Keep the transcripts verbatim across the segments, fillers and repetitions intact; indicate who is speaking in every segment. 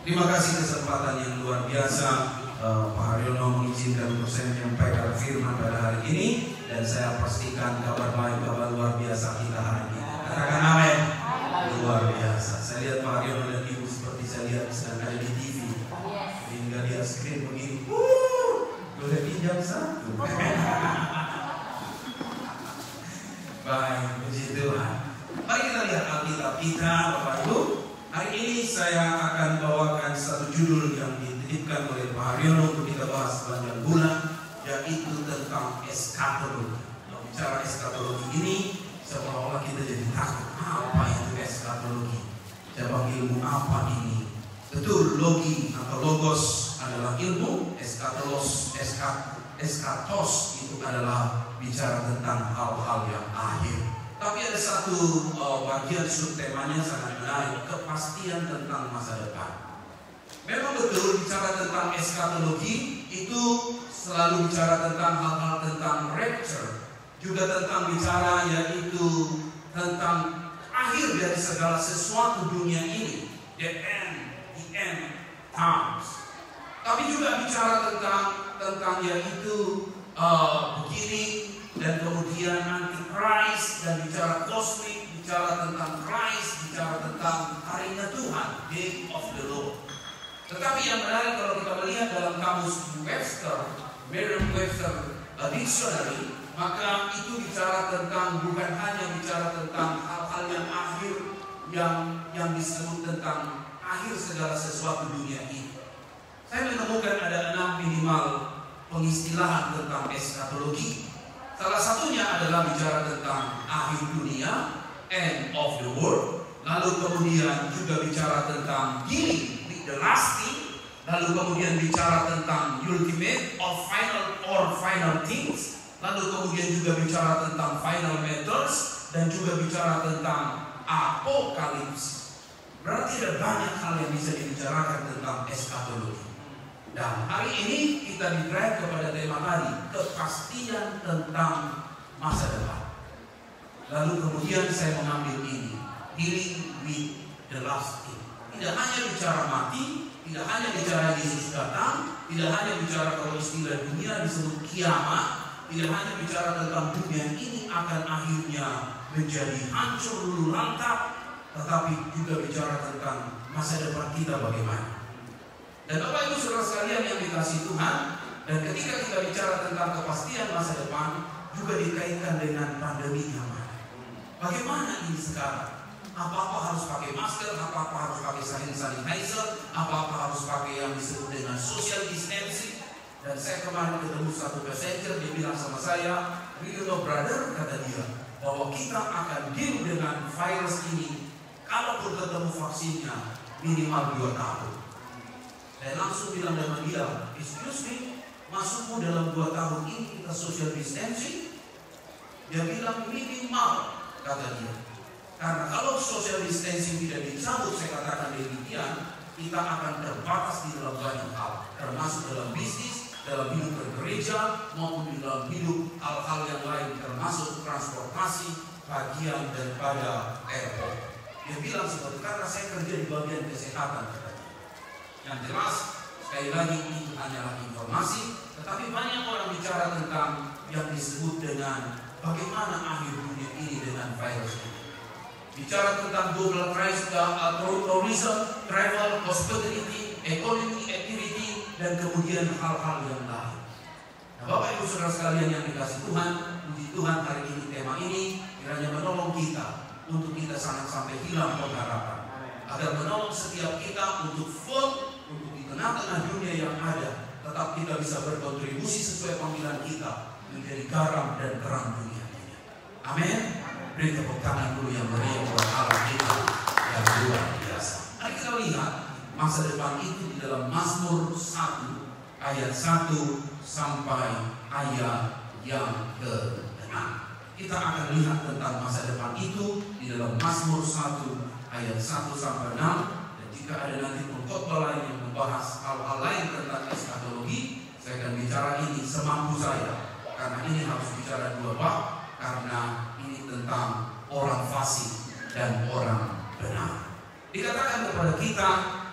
Speaker 1: Terima kasih kesempatan yang luar biasa uh, Pak Haryono mengizinkan untuk saya menyampaikan firman pada hari ini, dan saya pastikan kabar baik, kabar luar biasa kita hari ini. Katakan amin. Luar biasa. Saya lihat Pak Haryono dan Ibu seperti saya lihat sedang ada di T V. Hingga dia screen begini. Wuh, boleh pinjam satu. Baik, puji Tuhan. Mari kita lihat Alkitab kita, Bapak Ibu. Hari ini saya akan bawakan satu judul yang dititipkan oleh Pak Haryono untuk kita bahas sepanjang bulan, yaitu tentang eskatologi. Kalau bicara eskatologi ini, seolah-olah kita jadi takut. Apa itu eskatologi? Saya panggil ilmu apa ini? Betul, logi atau logos adalah ilmu, eskatolos, eskat, eskatos itu adalah bicara tentang hal-hal yang akhir. Tapi ada satu uh, bagian subtemanya sangat menarik, kepastian tentang masa depan. Memang betul bicara tentang eskatologi itu selalu bicara tentang hal-hal tentang rapture, juga tentang bicara yaitu tentang akhir dari segala sesuatu dunia ini, the end, the end times. Tapi juga bicara tentang tentang yaitu uh, begini dan kemudian anti-Christ, dan bicara kosmik, bicara tentang Christ, bicara tentang harinya Tuhan, Day of the Lord. Tetapi yang menarik kalau kita melihat dalam kamus Webster, Merriam-Webster Dictionary, maka itu bicara tentang, bukan hanya bicara tentang hal-hal yang akhir, yang yang disebut tentang akhir segala sesuatu dunia ini. Saya menemukan ada enam minimal pengistilahan tentang eskatologi. Salah satunya adalah bicara tentang akhir dunia, end of the world. Lalu kemudian juga bicara tentang dealing with the last thing. Lalu kemudian bicara tentang ultimate or final or final things. Lalu kemudian juga bicara tentang final matters, dan juga bicara tentang apokalips. Berarti ada banyak hal yang bisa dibicarakan tentang eskatologi. Dan hari ini kita di-drive kepada tema tadi, kepastian tentang masa depan. Lalu kemudian saya mengambil ini, dealing with the last thing. Tidak hanya bicara mati, tidak hanya bicara Yesus datang, tidak hanya bicara kalau istilah dunia disebut kiamat, tidak hanya bicara tentang dunia ini akan akhirnya menjadi hancur luluh lantak, tetapi juga bicara tentang masa depan kita bagaimana. Dan Bapak Ibu Saudara sekalian yang dikasihi Tuhan, dan ketika kita bicara tentang kepastian masa depan, juga dikaitkan dengan pandemi yang ada. Bagaimana ini sekarang? Apa-apa harus pakai masker, apa-apa harus pakai sanitizer, apa-apa harus pakai yang disebut dengan social distancing. Dan saya kemarin ketemu satu passenger, dia bilang sama saya, "You know brother," kata dia, bahwa kita akan deal dengan virus ini, kalaupun ketemu vaksinnya minimal dua tahun. Saya langsung bilang sama dia, "Excuse me, masukmu dalam dua tahun ini kita social distancing?" Dia bilang minimal, kata dia. Karena kalau social distancing tidak dicabut, saya katakan demikian, kita akan terbatas di dalam banyak hal, termasuk dalam bisnis, dalam hidup bergereja, maupun di dalam hidup hal-hal yang lain, termasuk transportasi, bagian daripada airport. Dia bilang seperti, karena saya kerja di bagian kesehatan, katanya. Yang jelas, sekali lagi itu hanyalah informasi, tetapi banyak orang bicara tentang yang disebut dengan bagaimana akhir dunia ini dengan virus ini. Bicara tentang global crisis, uh, tourism, travel, hospitality, economy, activity, dan kemudian hal-hal yang lain. Nah, Bapak Ibu Saudara sekalian yang dikasihi Tuhan, puji Tuhan hari ini tema ini kiranya menolong kita untuk kita sangat sampai hilang pengharapan, agar menolong setiap kita untuk firm, untuk di tengah-tengah dunia yang ada, tetap kita bisa berkontribusi sesuai panggilan kita menjadi garam dan terang dunia ini. Amin. Beri tepuk tangan dulu yang meriah buat Allah kita yang luar biasa. Mari kita lihat masa depan itu di dalam Mazmur satu ayat satu sampai ayat yang ke enam. Kita akan lihat tentang masa depan itu di dalam Mazmur satu ayat satu sampai enam. Dan jika ada nanti pengkhotbah lain yang membahas hal-hal lain tentang eskatologi, saya akan bicara ini semampu saya, karena ini harus bicara dua bab, karena ini tentang orang fasik dan orang benar. Dikatakan kepada kita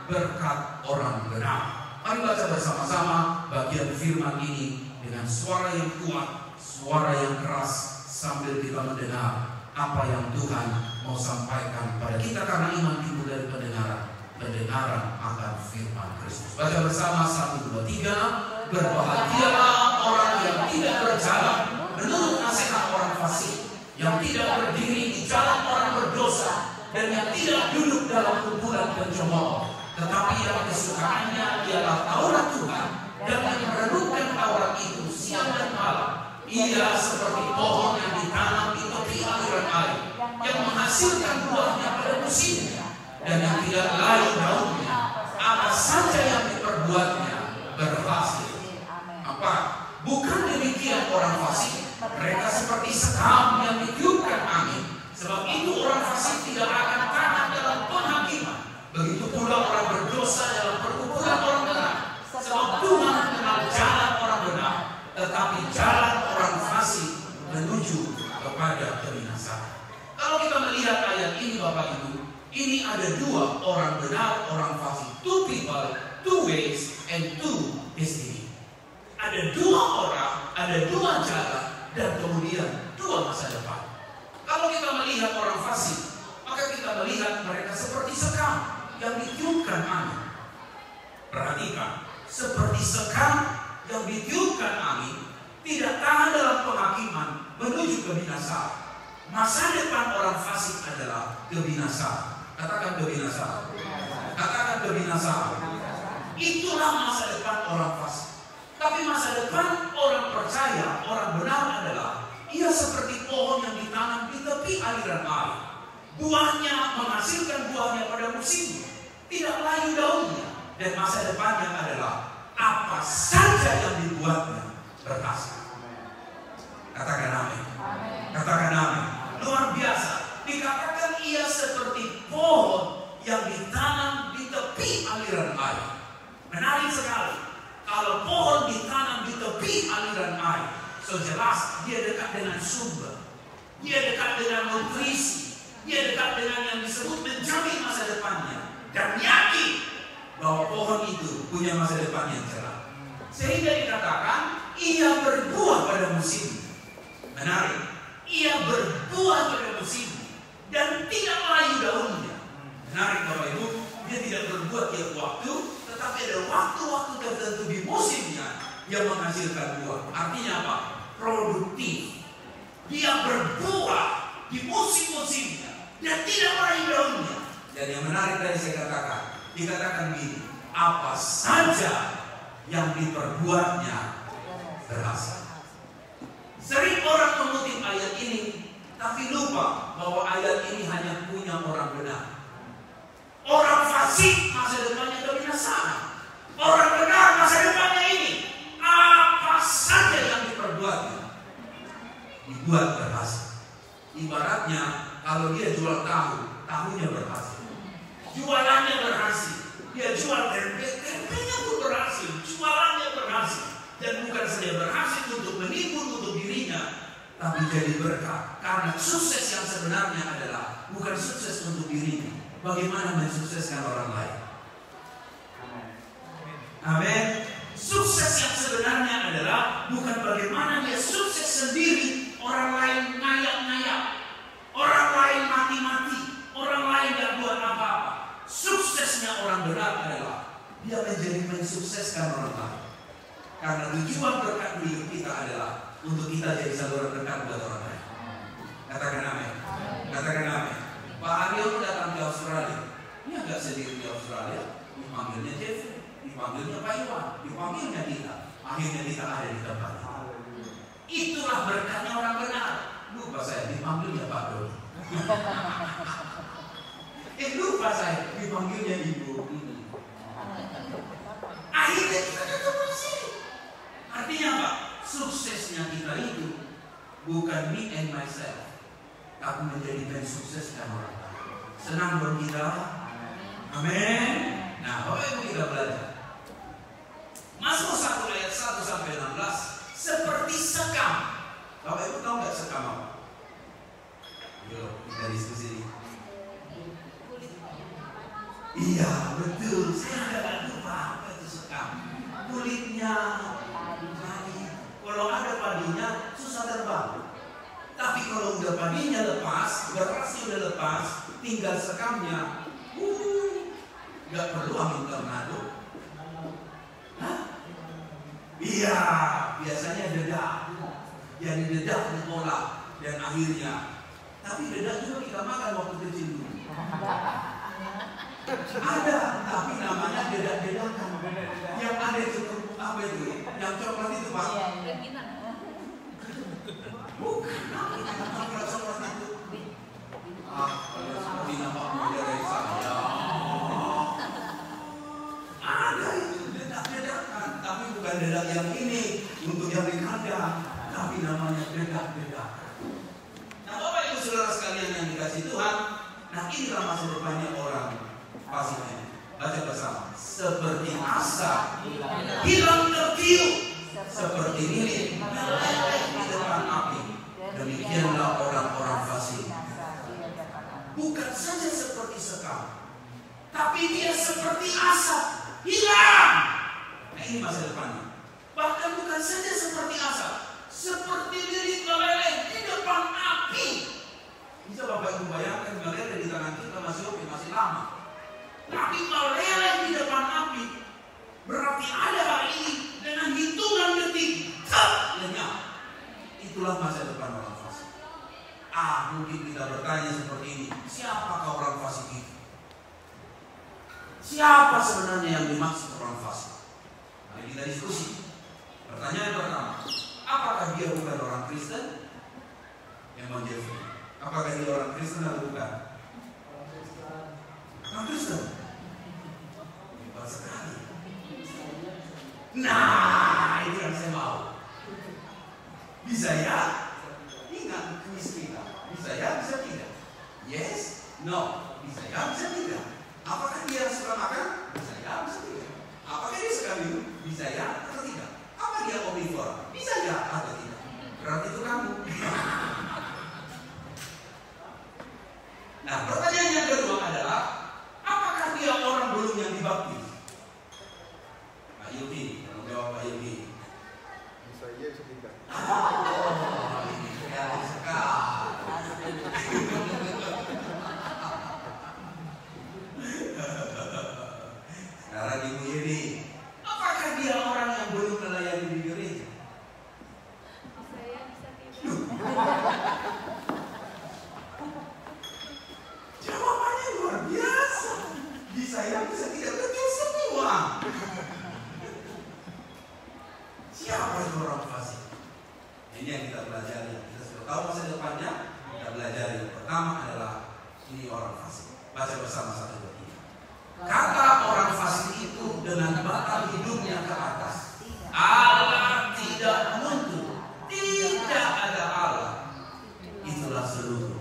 Speaker 1: berkat orang benar. Mari baca bersama-sama bagian firman ini dengan suara yang kuat, suara yang keras, sambil kita mendengar apa yang Tuhan mau sampaikan pada kita, karena iman timbul dari pendengaran, pendengaran akan firman Kristus. Baca bersama, satu, dua, tiga. Berbahagialah orang yang tidak berjalan menurut nasihat orang fasik, yang tidak berdiri di jalan orang berdosa, dan yang tidak duduk dalam kumpulan pencemooh, tetapi yang kesukaannya ialah Taurat Tuhan, dan yang merenungkan Taurat itu siang dan malam. Ia seperti pohon yang ditanam di tepi aliran air, yang menghasilkan buahnya pada musimnya, dan yang tidak layu daunnya. Apa saja yang diperbuatnya berhasil. Apa? Bukan demikian orang fasik. Mereka seperti sekam yang ditiupkan angin. Sebab itu orang fasik tidak akan tahan dalam penghakiman. Begitu pula orang berdosa dalam perkumpulan orang benar. Sebab Tuhan mengenal jalan orang benar, tetapi jalan orang fasik menuju kepada kebinasaan. Kalau kita melihat ayat ini, Bapak Ibu, ini ada dua, orang benar, orang fasik. Two people, two ways, and two destiny. Ada dua orang, ada dua jalan, dan kemudian dua masa depan. Kalau kita melihat orang fasik, maka kita melihat mereka seperti sekam yang ditiupkan angin. Perhatikan, seperti sekam yang ditiupkan angin, tidak tahan dalam penghakiman, menuju kebinasaan. Masa depan orang fasik adalah kebinasaan. Katakan kebinasaan. Katakan kebinasaan. Itulah masa depan orang fasik. Tapi masa depan orang percaya, orang benar adalah ia seperti pohon yang ditanam di tepi aliran air. Buahnya menghasilkan buahnya pada musimnya, tidak layu daunnya, dan masa depannya adalah apa saja yang dibuatnya berhasil. Katakan amin. Katakan amin. Luar biasa. Dikatakan ia seperti pohon yang ditanam di tepi aliran air. Menarik sekali. Kalau pohon ditanam di tepi aliran air, so jelas dia dekat dengan sumber, dia dekat dengan nutrisi, dia dekat dengan yang disebut menjamin masa depannya, dan yakin bahwa pohon itu punya masa depan yang cerah. Sehingga dikatakan ia berbuah pada musim. Menarik, ia berbuah pada musim dan tidak layu daunnya. Menarik Bapak Ibu, dia tidak berbuah tiap waktu, tetapi ada waktu-waktu tertentu di musimnya yang menghasilkan buah. Artinya apa? Produktif. Dia berbuah di musim-musimnya dan tidak layu daunnya. Dan yang menarik dari saya katakan, dikatakan begini, apa saja yang diperbuatnya berhasil. Sering orang mengutip ayat ini, tapi lupa bahwa ayat ini hanya punya orang benar. Orang fasik masa depannya kebinasaan. Orang benar masa depannya ini. Apa saja yang diperbuatnya dibuat berhasil. Ibaratnya kalau dia jual tahu, tahunya berhasil. Jualannya berhasil. Dia jual tempe, tempenya pun berhasil. Jualannya berhasil. Dan bukan saja berhasil untuk menimbun untuk dirinya, tapi jadi berkat. Karena sukses yang sebenarnya adalah bukan sukses untuk dirinya, bagaimana mensukseskan orang lain. Amin. Sukses yang sebenarnya adalah bukan bagaimana dia sukses sendiri, orang lain ngayak-ngayak, orang lain mati-mati, orang lain gak buat apa-apa. Suksesnya orang benar adalah dia menjadi mensukseskan orang lain. Karena tujuan berkat hidup kita adalah untuk kita jadi saluran berkat buat orang lain. Katakan amin. Katakan amin. Pak Aryo datang ke Australia. Dia nggak sendiri di Australia. Dipanggilnya Jeff, dipanggilnya Pak Iwan, dipanggilnya kita. Akhirnya kita ada di tempat. Itulah berkatnya orang benar. Lupa saya dipanggilnya Pak Doni. eh lupa saya dipanggilnya Ibu. Akhirnya kita ketemu di sini. Artinya apa? Suksesnya kita itu bukan me and myself, tapi menjadi mensukseskan orang lain. Senang buat kita. Amin. Nah, Bapak Ibu kita belajar. Mazmur satu ayat satu sampai enam belas seperti sekam. Bapak Ibu tahu nggak sekam apa? Yuk kita diskusi. Iya betul. sekamnya, uh, nggak perlu angin tornado. Hah? Iya, biasanya dedak. Jadi dedak diolah dan akhirnya. Tapi dedak juga kita makan waktu kecil dulu. Ada, tapi namanya dedak-dedakan. Yang ada itu apa itu? Yang coklat itu Pak? Bukan, coklat-coklat itu. Ah, seperti nampak muda dari saya. Ada itu dedak-dedakan, tapi bukan dedak yang ini untuk yang di kandang, tapi namanya dedak-dedakan. Nah, Bapak Ibu Saudara sekalian yang dikasih Tuhan, nah inilah masa depannya orang fasik ini. Baca bersama. Seperti asap hilang tertiup, seperti lilin meleleh di depan api, demikianlah orang-orang fasik. Bukan saja seperti sekam, tapi dia seperti asap hilang. Nah ini masa depannya. Bahkan bukan saja seperti asap, seperti lilin meleleh di depan api. Bisa Bapak Ibu bayangkan meleleh di tangan kita masih oke, masih lama. Tapi meleleh di depan api berarti ada hari ini dengan hitungan detik tak lenyap. Itulah masa depan orang fasik. Ah, mungkin kita bertanya seperti ini, siapakah orang fasik itu? Siapa sebenarnya yang dimaksud orang fasik? Mari kita diskusi. Pertanyaan pertama, apakah dia bukan orang Kristen? Yang menjawab, apakah dia orang Kristen atau bukan? Orang Kristen. Hebat sekali. Nah, itu yang saya mau. Bisa ya? Ingat kuis kita. Bisa ya, bisa tidak? Yes, no. Bisa ya, bisa tidak? Apakah dia suka makan? Bisa ya, bisa tidak? Apakah dia suka minum? Bisa ya, atau tidak? Apa dia omnivora? Bisa ya, atau tidak? Berarti itu kamu. Nah, pertanyaan yang kedua adalah, apakah dia orang belum yang dibaptis? Pak Yogi, kalau jawab Pak Yogi.
Speaker 2: Bisa iya, bisa tidak.
Speaker 1: Oh, ini sekali sekali. Sekarang Ibu Yedi, apakah dia orang yang belum melayani di gereja?
Speaker 3: Saya bisa tidak.
Speaker 1: Jawabannya luar biasa. Bisa ya, bisa tidak, betul semua. Siapa itu orang fasik? Ini yang kita pelajari. Kita sudah tahu masa depannya. Kita belajar yang pertama adalah ini orang fasik. Baca bersama satu dua tiga. Kata orang fasik itu dengan batang hidungnya ke atas. Allah tidak muncul. Tidak ada Allah. Itulah seluruh.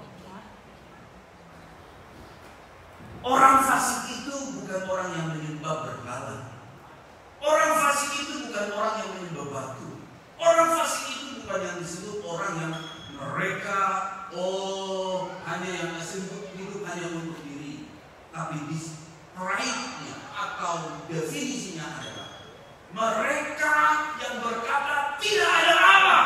Speaker 1: Orang fasik itu bukan orang yang menyembah berhala. Orang fasik itu bukan orang yang menyembah batu. Orang fasik itu bukan yang disebut orang yang mereka oh hanya yang disebut hidup hanya untuk diri. Tapi describe-nya atau definisinya adalah mereka yang berkata tidak ada Allah.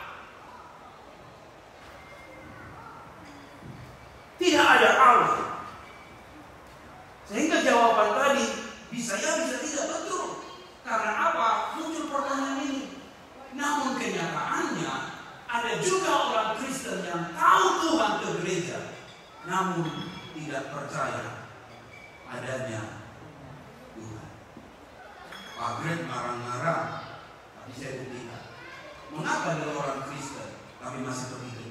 Speaker 1: Tidak ada Allah. Sehingga jawaban tadi bisa ya bisa tidak betul. Karena apa? Muncul pertanyaan ini. Namun kenyataannya ada juga orang Kristen yang tahu Tuhan ke gereja, namun tidak percaya adanya Tuhan. Pak Greg marah-marah, tapi saya buktikan. Mengapa dia orang Kristen tapi masih begitu?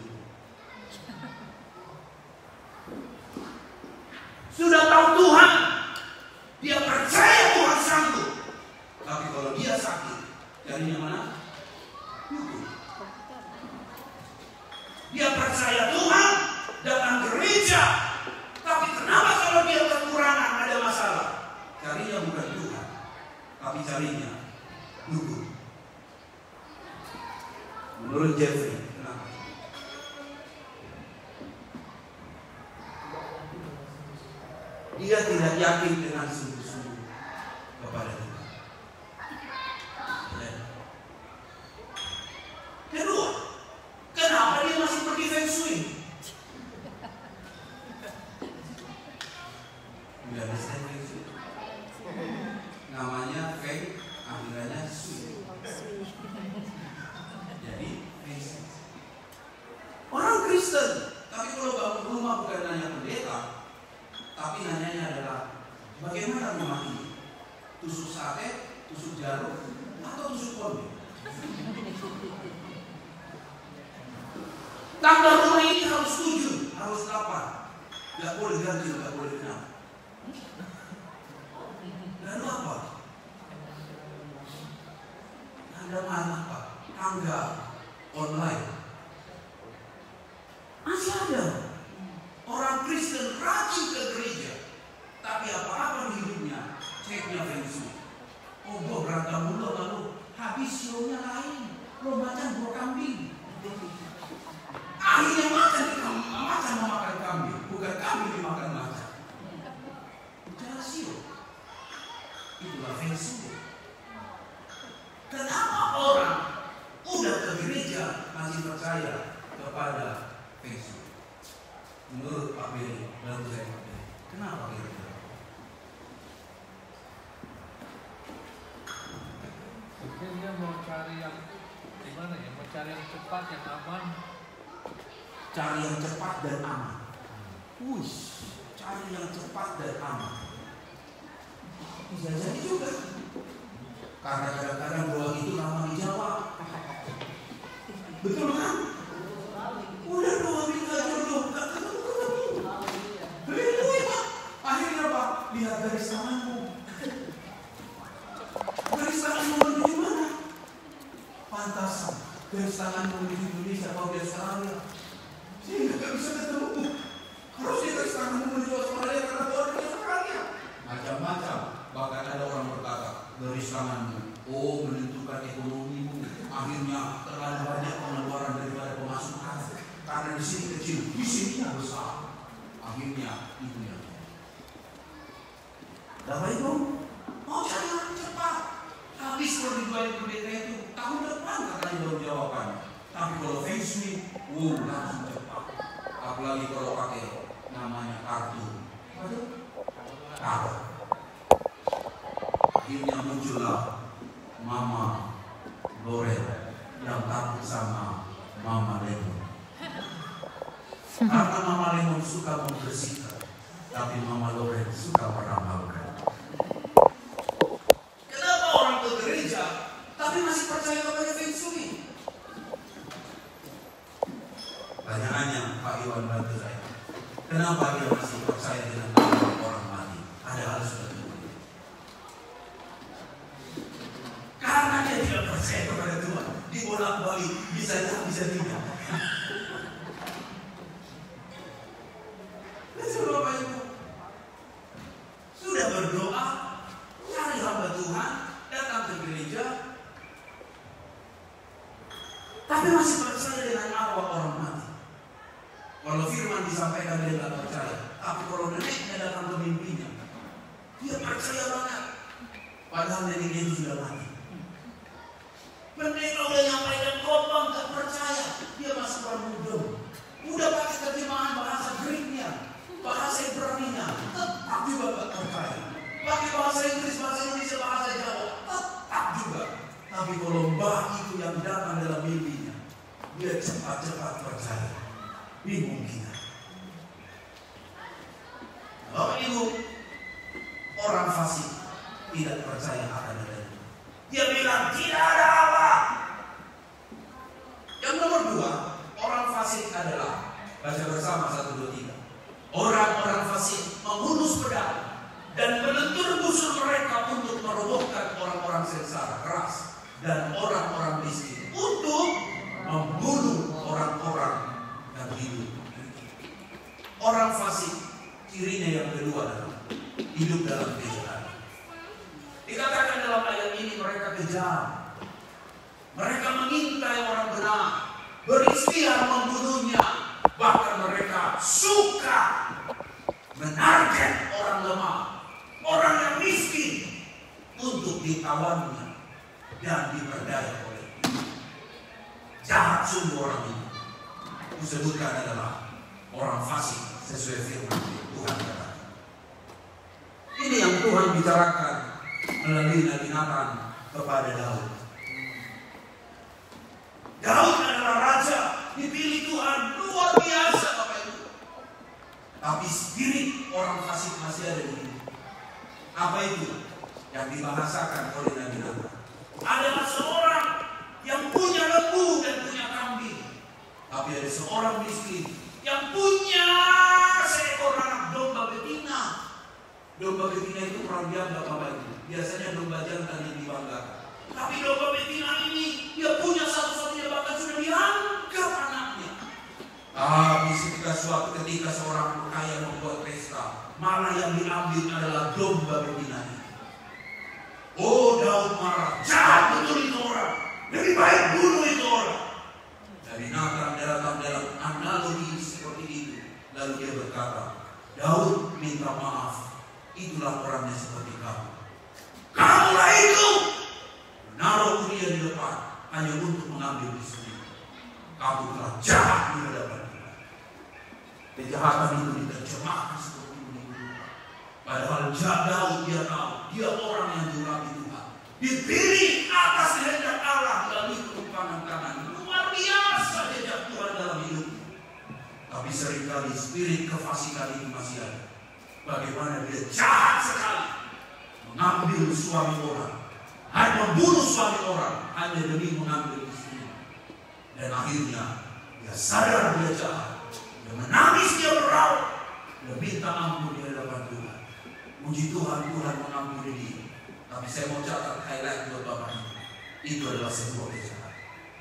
Speaker 1: Sudah tahu Tuhan, dia percaya Tuhan sanggup. Tapi kalau dia sakit, carinya mana? Dukun. Dia percaya Tuhan, datang gereja. Tapi kenapa kalau dia kekurangan ada masalah? Carinya bukan Tuhan, tapi carinya dukun. Menurut Jeffrey, kenapa? Dia tidak yakin dengan sungguh-sungguh kepada Tuhan. Kedua, kenapa dia masih pergi feng shui? tusuk sate, tusuk jarum, atau tusuk konde. Tanggal rumah ini harus tujuh, harus delapan. Gak boleh ganti, gak boleh genap. Lalu apa? Ada mana apa? Tangga online. Masih ada orang Kristen rajin ke gereja, tapi apa-apa di hidupnya ceknya Feng Shui. Oh, gue berantem mulu lalu habis shownya lain, lo macan buah kambing. Akhirnya macan macan memakan kambing, bukan kambing dimakan macan. Bicara sio, itulah Feng Shui. Kenapa orang udah ke gereja masih percaya kepada Feng Shui? Menurut Pak Beri, lalu saya Pak Beri, kenapa kira-kira?
Speaker 4: Mungkin dia mau cari yang gimana ya? Mau cari yang cepat, yang aman.
Speaker 1: Cari yang cepat dan aman. Wih, cari yang cepat dan aman. Bisa jadi juga. Karena kadang-kadang doa itu lama dijawab. Betul kan? Udah doa minta jodoh, gak ketemu-ketemu. Beli duit, Pak. Akhirnya Pak, lihat garis tanganmu. Garis tanganmu menuju mana? Pantasan. Garis tanganmu menuju Indonesia, kau di Australia. Sehingga gak bisa ketemu. Harusnya garis tanganmu menuju Australia karena kau di Australia. Macam-macam. Bahkan ada orang berkata, garis tanganmu, oh menentukan ekonomimu. Akhirnya terlalu banyak pengeluaran daripada pemasukan. Karena di sini kecil, di sini besar. Akhirnya itu yang. Bapak Ibu, mau cari yang cepat. Habis kalau dijualin pendeta itu tahun depan katanya baru jawaban. Tapi kalau Feng Shui, wow langsung cepat. Apalagi kalau pakai namanya kartu. Aduh, kartu. Akhirnya muncullah Mama Loren yang takut sama Mama Lemon. Karena Mama Lemon suka membersihkan, tapi Mama Loren suka meramalkan. Kenapa orang ke gereja tapi masih percaya kepada Feng Shui? Pertanyaannya, Pak Iwan bantu saya. Kenapa dia masih percaya dengan orang mati? Ada hal seperti itu. Karena dia tidak percaya kepada Tuhan. Dibolak-balik, bisa ya, bisa tidak. Betul Bapak Ibu. Sudah berdoa, cari hamba Tuhan, datang ke gereja, tapi masih percaya dengan arwah orang mati. Kalau firman disampaikan dia tidak percaya, tapi kalau neneknya datang ke mimpinya, dia percaya banget. Padahal neneknya itu sudah mati. Pendeta udah nyampaikan khotbah nggak percaya, dia masuk bermudeng. Udah pakai terjemahan bahasa Greeknya, bahasa Ibrani-nya, tetap juga nggak percaya. Pakai bahasa Inggris, bahasa Indonesia, bahasa Jawa, tetap juga. Tapi kalau mbah itu yang datang dalam mimpinya, dia cepat-cepat percaya. Bingung kita. Bapak Ibu, orang fasik tidak percaya akan adanya. Dia bilang tidak ada Allah. Yang nomor dua, orang fasik adalah, baca bersama satu dua tiga. Orang-orang fasik menghunus pedang dan melentur busur mereka untuk merobohkan orang-orang sengsara keras dan orang-orang miskin untuk membunuh orang-orang yang hidup. Orang fasik cirinya yang kedua adalah hidup dalam kejahatan. Dikatakan dalam ayat ini mereka kejam. Mereka mengintai orang benar, berikhtiar membunuhnya. Bahkan mereka suka menarget orang lemah, orang yang miskin untuk ditawannya dan diperdaya oleh. Jahat sungguh orang ini. Disebutkan adalah orang fasik sesuai firman Tuhan kata. Ini yang Tuhan bicarakan melalui Nabi Nathan kepada Daud. Daud adalah raja, dipilih Tuhan luar biasa Bapak Ibu. Tapi spirit orang fasik masih ada di sini. Apa itu? yang dibahasakan oleh Nabi Natan adalah seorang yang punya lembu dan punya kambing. Tapi ada seorang miskin yang punya seekor anak domba betina. Domba betina itu kurang dianggap Bapak Ibu. Biasanya domba jantan yang dibanggakan. Tapi domba betina ini dia punya satu-satunya, bahkan sudah dianggap anaknya. Tapi ketika suatu ketika seorang kaya membuat pesta, malah yang diambil adalah domba betina ini. Oh, Daud marah, jahat betul itu orang, lebih baik bunuh itu orang. Nabi Natan datang dalam analogi seperti itu, lalu dia berkata, Daud minta maaf, itulah orangnya seperti kamu. Kamulah itu menaruh dia di depan hanya untuk mengambil istri. Kamu telah jahat di hadapan Tuhan. Kejahatan itu diterjemahkan seperti ini. Padahal Daud dia tahu dia orang yang diurapi Tuhan, dipilih atas kehendak Allah melalui ketumpangan tangan. Luar biasa jejak Tuhan dalam hidupnya. Tapi seringkali spirit kefasikan ini masih ada. Bagaimana dia jahat sekali mengambil suami orang, hanya membunuh suami orang hanya demi mengambil istri. Dan akhirnya dia sadar dia jahat, dia menangis, dia merauk, dia minta ampun di hadapan Tuhan. Puji Tuhan, Tuhan mengampuni dia. Tapi saya mau catat highlight buat Bapak Ibu. Itu adalah sebuah kejahatan.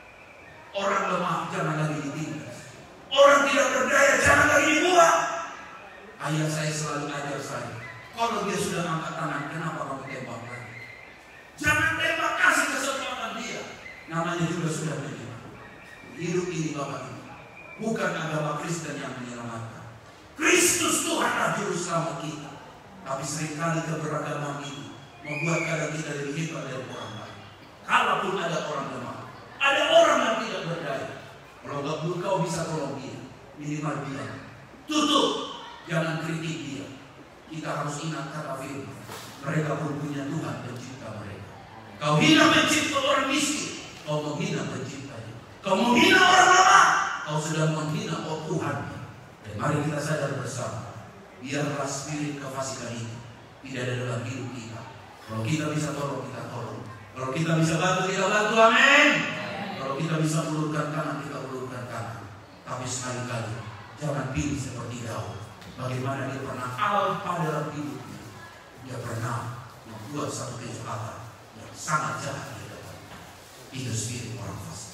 Speaker 1: Orang lemah jangan lagi ditindas. Orang tidak berdaya jangan lagi dibuang. Ayah saya selalu ajar saya, kalau dia sudah angkat tangan, kenapa kamu tembak lagi? Jangan tembak, kasih kesempatan dia. Namanya juga sudah menyerah. Hidup ini Bapak Ibu bukan agama Kristen yang menyelamatkan. Kristus Tuhanlah juru selamat kita. Tapi seringkali keberagaman itu membuat kadang kita lebih hebat dari orang lain. Kalaupun ada orang lemah, ada orang yang tidak berdaya, kalau nggak kau bisa tolong dia, minimal dia tutup, jangan kritik dia. Kita harus ingat kata firman, mereka pun punya Tuhan pencipta mereka. Kau hina pencipta orang miskin, kau menghina penciptanya. Kau menghina orang lemah, kau sedang menghina oh Tuhan. Dan mari kita sadar bersama, biarlah spirit kefasikan itu tidak ada dalam hidup kita. Kalau kita bisa tolong, kita tolong. Kalau kita bisa bantu, kita bantu. Amin. Kalau kita bisa ulurkan tangan, kita ulurkan tangan. Tapi sekali-kali jangan pilih seperti Daud. Bagaimana dia pernah alpa dalam hidupnya. Dia pernah membuat satu kejahatan yang sangat jahat di hadapan. Itu spirit orang fasik.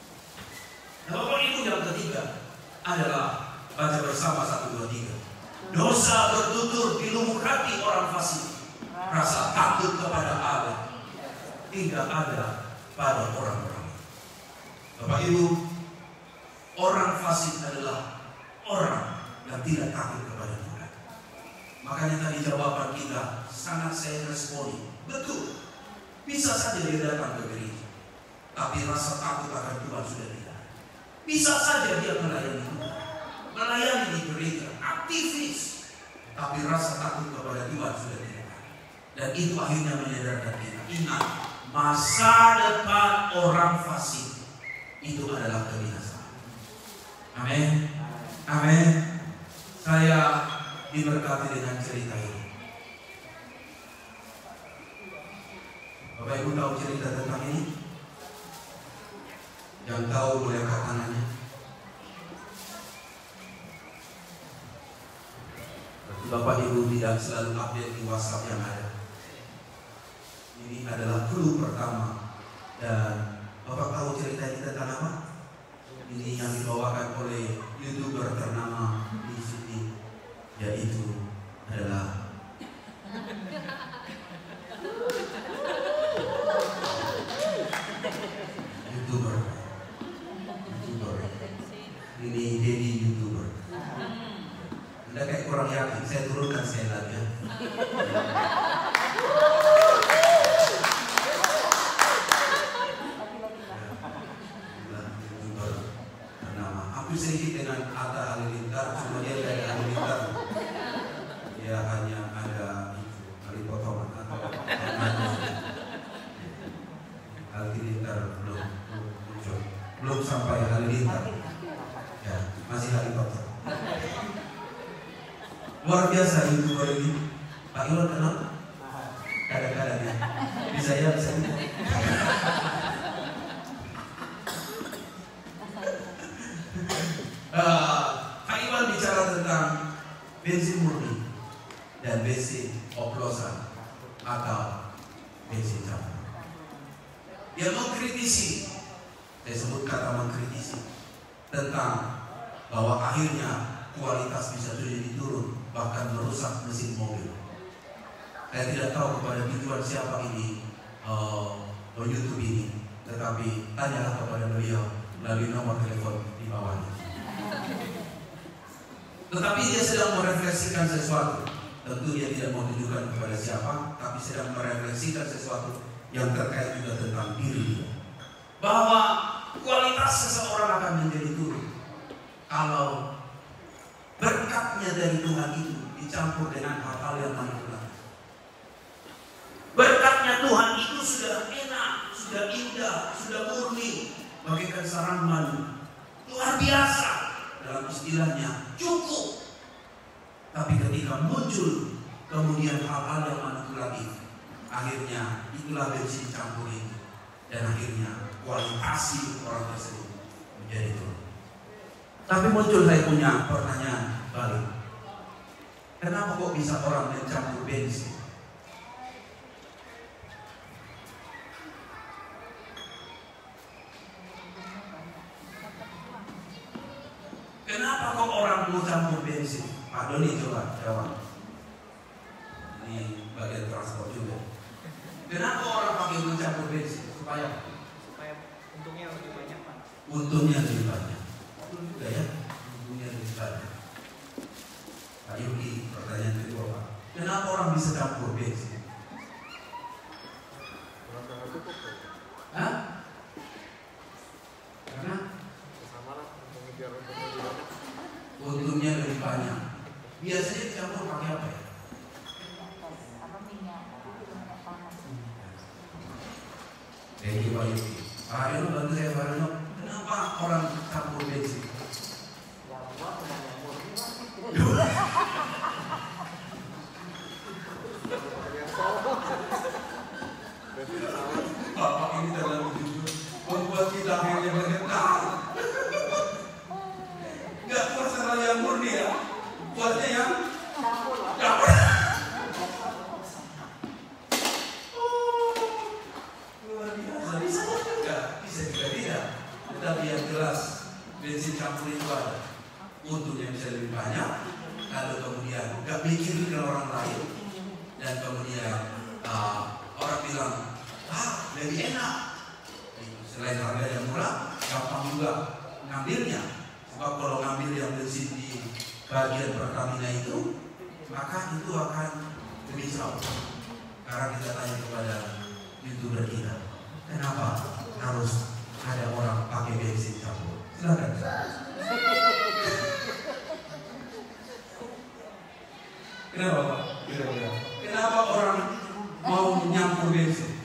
Speaker 1: Nah, Bapak Ibu, yang ketiga adalah baca bersama satu dua tiga. Dosa bertutur di lubuk hati orang fasik. Rasa takut kepada Allah tidak ada pada orang-orang. Bapak Ibu, orang fasik adalah orang yang tidak takut kepada Tuhan. Makanya tadi jawaban kita sangat saya responi. Betul, bisa saja dia datang ke gereja, tapi rasa takut akan Tuhan sudah tidak. Bisa saja dia melayani Tuhan, melayani di gereja, aktivis, tapi rasa takut kepada Tuhan sudah tidak. Dan itu akhirnya menyadarkan kita, ingat, masa depan orang fasik itu adalah kebinasaan. Amin. Amin. Saya diberkati dengan cerita ini. Bapak Ibu tahu cerita tentang ini? Yang tahu boleh angkat tangannya. Bapak Ibu tidak selalu update di WhatsApp yang ada. Ini adalah clue pertama. Dan Bapak tahu cerita ini tentang apa? Ini yang dibawakan oleh YouTuber ternama di sini, yaitu adalah YouTuber. YouTuber. Ini Dedi YouTuber. Anda kayak kurang yakin, saya turunkan saya lagi ya. Sedikit dengan Atta Halilintar, cuma dia tidak ada Halilintar. Dia hanya ada itu kali potongan atau Halilintar belum muncul, belum sampai Halilintar. Ya, masih Halilintar. Luar biasa YouTuber ini. Pak Iwan kenal? Kadang-kadang ya. saya bisa. uh, Pak Iwan bicara tentang bensin murni dan bensin oplosan atau bensin campur. Dia mengkritisi, saya sebut kata mengkritisi, tentang bahwa akhirnya kualitas bisa jadi turun, bahkan merusak mesin mobil. Saya tidak tahu kepada tujuan siapa ini uh, YouTube ini, tetapi tanyalah kepada beliau melalui nomor telepon di bawahnya. Tetapi dia sedang merefleksikan sesuatu. Tentu dia tidak mau tunjukkan kepada siapa, tapi sedang merefleksikan sesuatu yang terkait juga tentang diri dia. Bahwa kualitas seseorang akan menjadi turun kalau berkatnya dari Tuhan itu dicampur dengan hal-hal yang manipulatif. Berkatnya Tuhan itu sudah enak, sudah indah, sudah murni, bagaikan sarang madu, luar biasa, dalam istilahnya cukup. Tapi ketika muncul kemudian hal-hal yang manipulatif, akhirnya itulah bensin campur itu, dan akhirnya kualitas orang tersebut menjadi turun. Tapi muncul saya punya pertanyaan balik. Kenapa kok bisa orang mencampur bensin? Kenapa kok orang mau campur bensin? Pak Doni coba jawab. Ini bagian transport juga. Kenapa orang pakai mencampur bensin? Supaya
Speaker 5: supaya untungnya lebih banyak, Pak.
Speaker 1: Untungnya lebih banyak. Betul juga ya. Untungnya lebih banyak. Pak Yuki, pertanyaan kedua Pak. Kenapa orang bisa campur bensin?
Speaker 2: Merasa nggak cukup.
Speaker 1: Hah? Karena
Speaker 2: Kesamaran untuk mengejar untuk lebih banyak.
Speaker 1: untungnya lebih banyak. Biasanya dicampur pakai apa ya? Thank you Pak Yuki. Pak Haryono bantu saya Pak Haryono. Kenapa orang campur bensin? Bapak ini terlalu jujur, membuat kita akhirnya bergetar. Gak masalah yang murni ya, buatnya yang campur. Luar biasa, bisa juga, bisa juga tidak. Tetapi yang jelas, bensin campur itu ada. Untungnya bisa lebih banyak, lalu kemudian gak mikirin orang lain, dan kemudian uh, orang bilang, ah lebih enak. Selain harga yang murah, gampang juga ngambilnya. Sebab kalau ngambil yang bensin di bagian Pertamina itu, maka itu akan lebih jauh. Karena kita tanya kepada YouTuber kita, kenapa harus ada orang pakai bensin campur? Silakan. Kenapa Pak? Kira-kira. Kenapa orang mau nyampur bensin?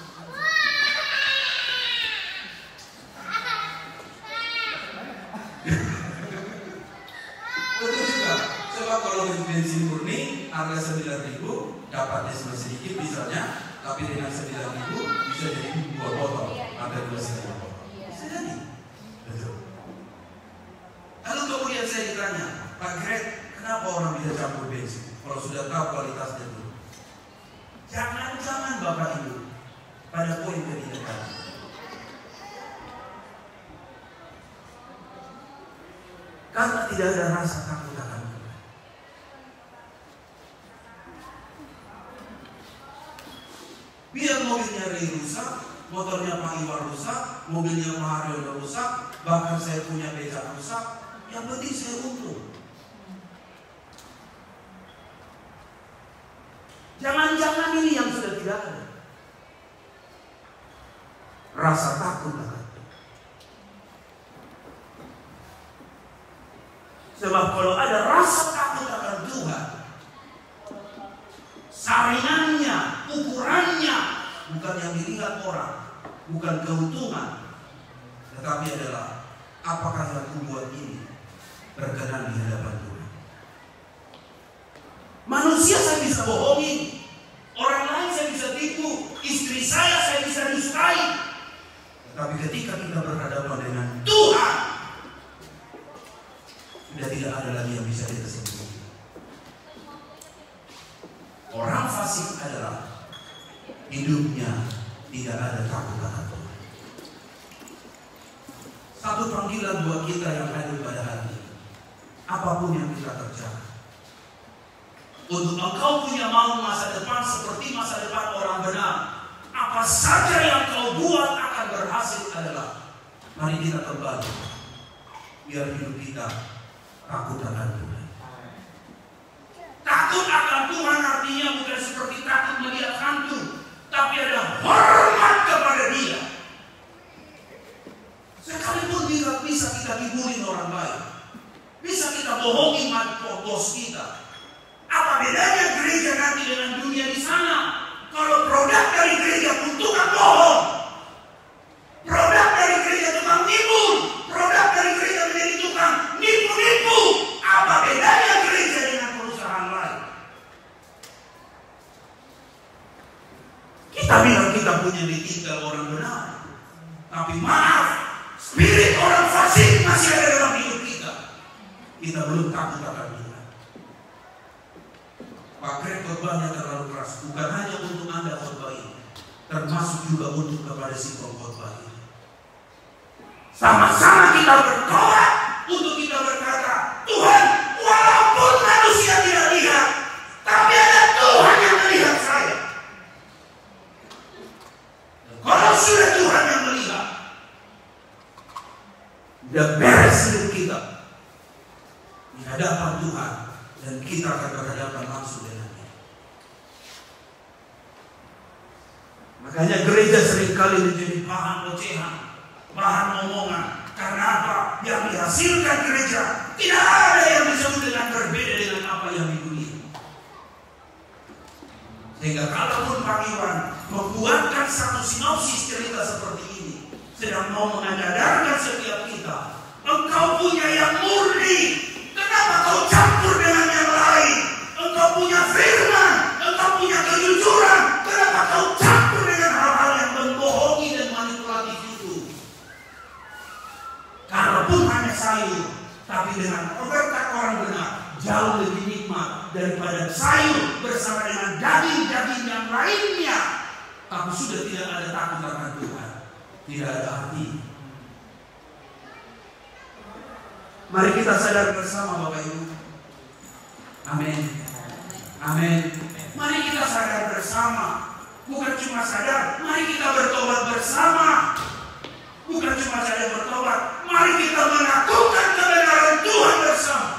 Speaker 1: Betul juga. Sebab kalau bensin murni harga sembilan ribu, dapatnya cuma sedikit misalnya, tapi dengan sembilan ribu bisa jadi dua botol, ada dua setengah botol. Bisa jadi. Betul. Lalu kemudian saya ditanya, Pak Greg, kenapa orang bisa campur bensin? Kalau sudah tahu kualitasnya itu, jangan-jangan Bapak Ibu pada poin ketiga, karena tidak ada rasa takut akan Tuhan. Biar mobilnya Ray rusak, motornya Pak Iwan rusak, mobilnya Pak Haryono rusak, bahkan saya punya becak rusak, yang penting saya untung. Jangan-jangan ini yang sudah tidak ada. Rasa takut akan Tuhan. Sebab kalau ada rasa takut akan Tuhan, saringannya, ukurannya, bukan yang dilihat orang, bukan keuntungan, tetapi adalah apakah yang kubuat ini berkenan di hadapan Tuhan. Manusia saya bisa bohongi, orang lain saya bisa tipu, istri saya bisa kita sembunyi. Orang fasik adalah hidupnya tidak ada takut akan Tuhan. Satu panggilan buat kita yang hadir pada hari ini, apapun yang kita kerjakan, untuk engkau punya mau masa depan seperti masa depan orang benar, apa saja yang kau buat akan berhasil adalah, mari kita kembali, biar hidup kita takut akan Tuhan. Takut akan Tuhan artinya bukan seperti takut melihat hantu, tapi ada hormat kepada Dia. Sekalipun bisa kita hiburin orang lain, bisa kita bohongi bos kita. Apa bedanya gereja nanti dengan dunia di sana? Kalau produk dari gereja pun tukang bohong, produk dari gereja tukang tipu, produk dari gereja menjadi tukang nipu-nipu. Apa bedanya gereja dengan perusahaan lain? Kita bilang kita punya ditinggal orang benar, tapi maaf, spirit orang fasik masih ada dalam hidup kita. Kita belum takut akan Dia. Pak Greg khotbahnya terlalu keras, bukan hanya untuk Anda khotbah ini, termasuk juga untuk kepada si pengkhotbah ini. Sama-sama kita berdoa untuk kita berkata, Tuhan, walaupun manusia tidak lihat, tapi ada Tuhan yang melihat saya. Kalau sudah Tuhan yang melihat, udah beres hidup kita di hadapan Tuhan, dan kita akan berhadapan langsung dengan Dia. Makanya gereja seringkali menjadi bahan ocehan, bahan omongan. Karena apa? Yang dihasilkan gereja tidak ada yang disebut dengan berbeda dengan apa yang di dunia. Sehingga kalaupun Pak Iwan membuatkan satu sinopsis cerita seperti ini, sedang mau mengajarkan setiap kita, engkau punya yang murni, kenapa kau campur dengan yang lain? Engkau punya firman, engkau punya kejujuran, kenapa kau campur dengan hal-hal yang membohongi dan manipulatif itu? Kalaupun hanya sayur, tapi dengan berkat orang benar, jauh lebih nikmat daripada sayur bersama dengan daging-daging yang lainnya. Tapi sudah tidak ada takut akan Tuhan, tidak ada arti. Mari kita sadar bersama Bapak Ibu. Amin. Amin. Mari kita sadar bersama. Bukan cuma sadar, mari kita bertobat bersama. Bukan cuma sadar bertobat, mari kita mengakukan kebenaran Tuhan bersama.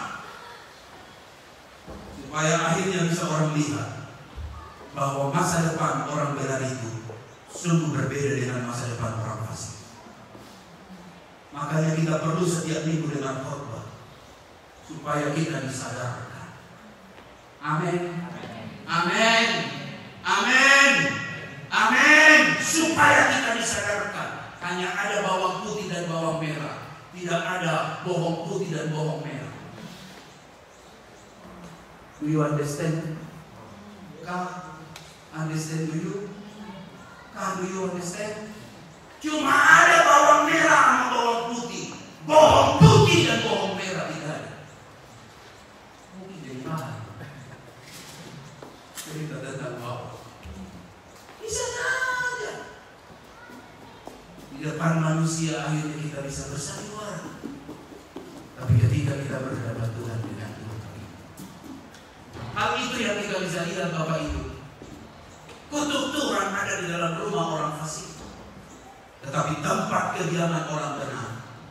Speaker 1: Supaya akhirnya bisa orang lihat bahwa masa depan orang benar itu sungguh berbeda dengan masa depan orang fasik. Makanya kita perlu setiap minggu dengan khotbah supaya kita disadarkan. Amin. Amin. Amin. Amin. Supaya kita disadarkan. Hanya ada bawang putih dan bawang merah, tidak ada bohong putih dan bohong merah. Do you understand? Kak, understand do you? Kak, do you understand? Cuma ada bawang merah sama bawang putih. Bohong putih dan bohong merah tidak ada. Mungkin dari mana? Cerita tentang bawang. Bisa saja. Di depan manusia akhirnya kita bisa bersandiwara. Tapi ketika kita berhadapan Tuhan dengan Tuhan, hal itu yang kita bisa lihat Bapak Ibu. Kutuk Tuhan ada di dalam rumah orang fasik, tetapi tempat kediaman orang benar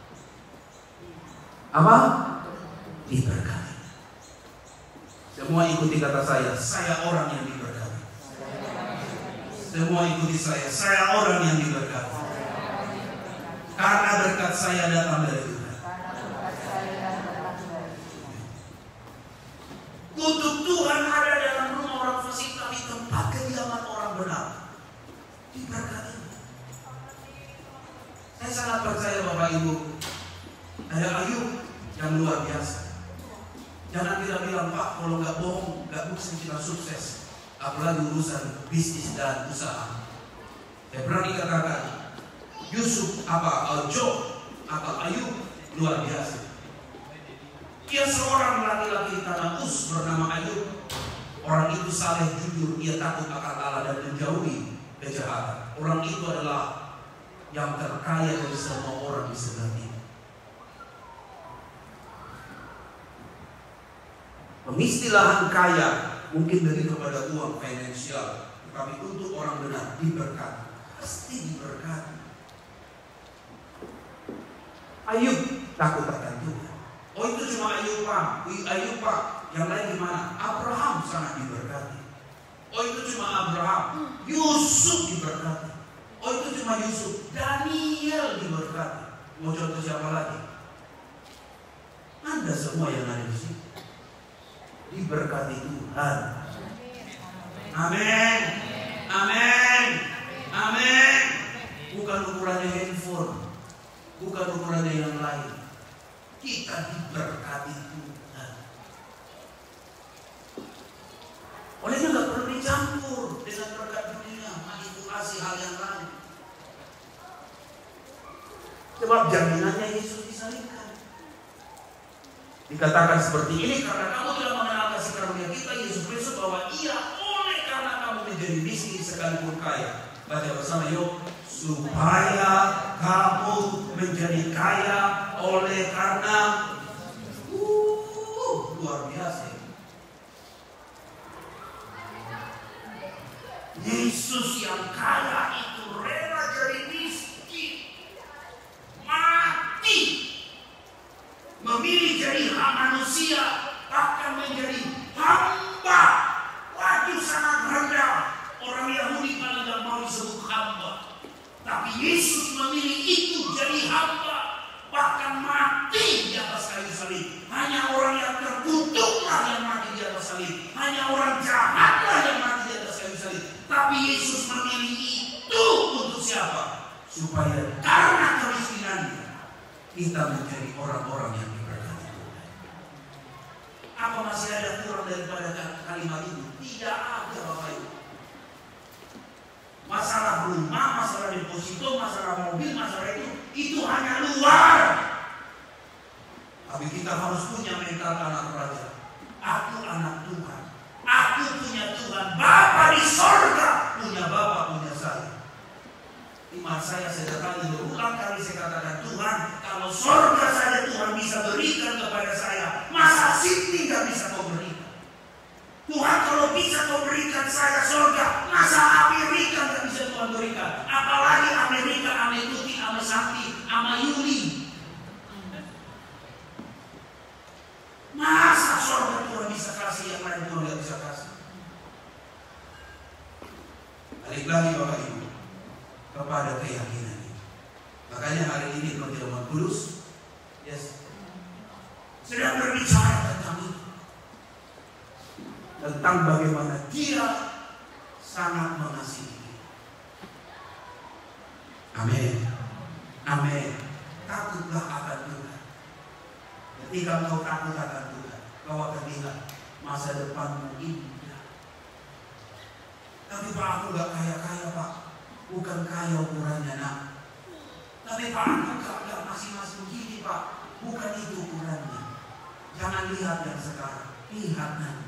Speaker 1: apa? Diberkati. Semua ikuti kata saya, saya orang yang diberkati. Semua ikuti saya, saya orang yang diberkati. Karena berkat saya datang dari Tuhan. Kutuk Tuhan ada dalam rumah orang fasik, tapi tempat kediaman orang benar diberkati. Saya sangat percaya Bapak Ibu, ada Ayub yang luar biasa. Jangan kita bilang, Pak, kalau nggak bohong nggak bisa kita sukses, apalagi urusan bisnis dan usaha. Saya berani katakan, Yusuf apa Job atau Ayub luar biasa. Ia seorang laki-laki tanah Uz bernama Ayub. Orang itu saleh, jujur, ia takut akan Allah dan menjauhi kejahatan. Orang itu adalah yang terkaya dari semua orang di sebelah ini. Pengistilahan kaya mungkin lebih kepada uang finansial, tetapi untuk orang benar diberkati, pasti diberkati. Ayub takut akan Tuhan. Oh, itu cuma Ayub Pak, Ayub Pak. Yang lain gimana? Abraham sangat diberkati. Oh, itu cuma Abraham. Yusuf diberkati. Oh, itu cuma Yusuf. Daniel diberkati. Mau contoh siapa lagi? Anda semua yang ada di sini diberkati Tuhan. Amin. Amin. Amin. Bukan ukurannya handphone, bukan ukurannya yang lain. Kita diberkati Tuhan. Olehnya nggak perlu dicampur dengan berkat dunia, manipulasi hal yang lain. Sebab jaminannya Yesus disalibkan. Dikatakan seperti ini, karena kamu telah mengenal kasih karunia kita Yesus Kristus, bahwa Ia oleh karena kamu menjadi miskin sekalipun kaya. Baca bersama yuk. Supaya kamu menjadi kaya oleh karena uh, luar biasa. Yesus yang kaya itu rela jadi miskin, mati, memilih jadi manusia, bahkan menjadi hamba. Waduh, sangat rendah. Orang Yahudi paling tidak mau disebut hamba, tapi Yesus memilih itu jadi hamba, bahkan mati di atas kayu salib. Hanya orang yang terkutuklah yang mati di atas salib, hanya orang jahatlah yang mati di atas kayu salib. Tapi Yesus memilih itu untuk siapa? Supaya karena kemiskinannya kita menjadi orang-orang yang diberkati. Apa masih ada kurang daripada kalimat itu? Tidak ada, Bapak Ibu. Masalah rumah, masalah deposito, masalah mobil, masalah itu, itu hanya luar. Tapi kita harus punya mental anak raja. Aku anak Tuhan. Aku punya Tuhan. Bapa di sorga punya Bapa, punya saya. Iman saya sederhana, berulang kali saya katakan, Tuhan, kalau sorga saja Tuhan bisa berikan kepada saya, masa Sydney nggak bisa kau berikan? Tuhan, kalau bisa kau berikan saya sorga, masa Amerika nggak bisa Tuhan berikan? Apalagi Amerika, ame Tuti, ame Sakti, ame Yuli. Masa sorga Tuhan bisa kasih yang lain Tuhan nggak bisa kasih? Balik lagi Bapak Ibu kepada keyakinan ini. Makanya hari ini Pertemuan Kudus, yes, sedang berbicara tentang itu. Tentang bagaimana Dia sangat mengasihi kita. Amin. Amin. Takutlah akan Tuhan. Ketika kau takut akan Tuhan, kau akan lihat masa depanmu indah. Tapi Pak, aku gak kaya-kaya Pak. Bukan kaya ukurannya nak. Tapi Pak, aku gak, gak masing-masing gini Pak. Bukan itu ukurannya. Jangan lihat yang sekarang, lihat nanti.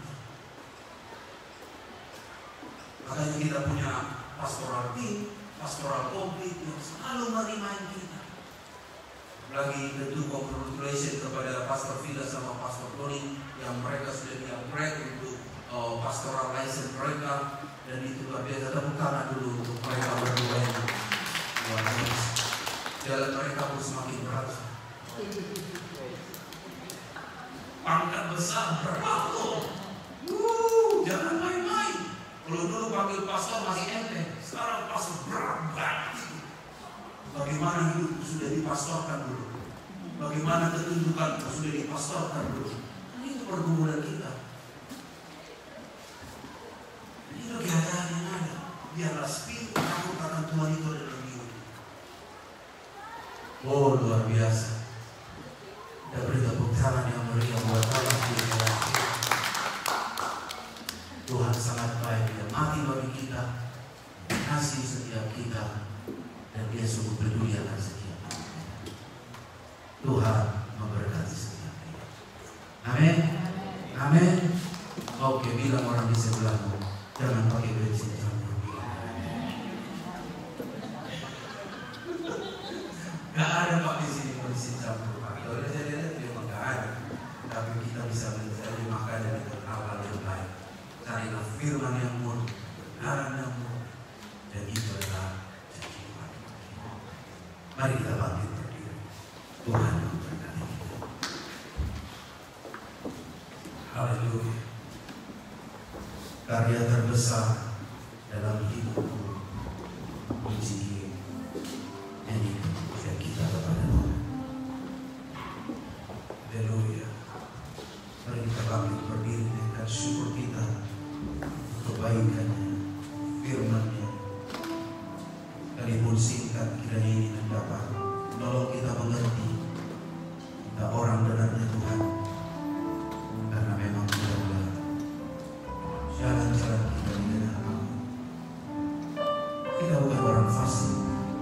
Speaker 1: Makanya kita punya pastoral team, pastoral komplit yang selalu merimain kita. Lagi tentu congratulations kepada Pastor Vida sama Pastor Tony yang mereka sudah di-upgrade untuk uh, pastoral license mereka, dan itu luar biasa. Tepuk tangan dulu untuk mereka berdua ini. Luar biasa. Jalan mereka pun semakin berat. Pangkat besar berat loh. Wuh, jangan main-main. Kalau dulu panggil pastor masih enteng, sekarang pastor berat banget. Bagaimana hidup sudah dipastorkan dulu, bagaimana ketundukan sudah dipastorkan dulu. Ini pergumulan kita. Ini kegiatan yang ada. Biarlah spirit takut akan Tuhan itu ada dalam hidup. Oh, luar biasa. Dan beri tepuk tangan yang meriah buat Allah. Tuhan sangat baik, Dia mati bagi kita, kasih setiap kita, dan Dia sungguh peduli akan setiap kita. Tuhan memberkati setiap kita. Amin. Amin. Oke, bilang orang di sebelahmu, jangan pakai bensin campur. Gak ada Pak di sini bensin campur Pak. Kalau saya lihat memang gak ada. Tapi kita bisa mencari makanan dengan halal yang baik. Carilah firman yang murni, kebenaran yang murni, dan itu adalah janji Tuhan. Mari kita bangkit berdiri. Tuhan memberkati kita. Haleluya. Karya terbesar dalam hidupku puji nyanyikan pujian kita kepada Tuhan. Haleluya. Mari kita bangkit berdiri dengan syukur kita untuk kebaikannya, firman-Nya. Sekalipun singkat, kiranya ini dapat menolong kita mengerti kita orang benarnya Tuhan, karena memang kita benar. Jalan-jalan kita di dalam Kamu. Kita bukan orang fasik.